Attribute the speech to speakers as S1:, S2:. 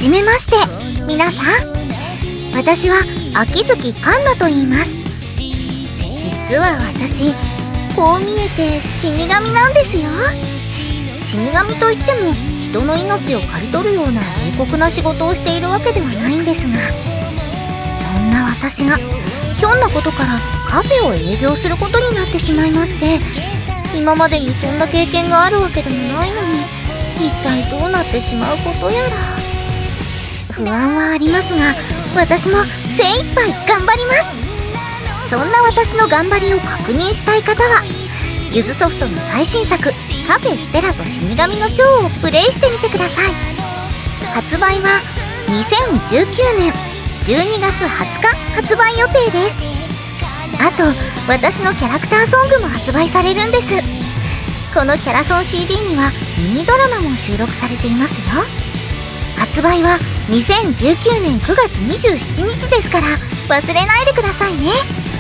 S1: じめまして、皆さん。私は秋月環奈と言います。実は私、こう見えて死神なんですよ。死神といっても人の命を刈り取るような冷酷な仕事をしているわけではないんですが、そんな私がひょんなことからカフェを営業することになってしまいまして、今までにそんな経験があるわけでもないのに、一体どうなってしまうことやら。不安はありますが、私も精一杯頑張ります。そんな私の頑張りを確認したい方は、ゆずソフトの最新作「カフェステラと死神の蝶」をプレイしてみてください。発売は2019年12月20日発売予定です。あと、私のキャラクターソングも発売されるんです。このキャラソン CD にはミニドラマも収録されていますよ。発売は2019年9月27日ですから、忘れないでくださいね。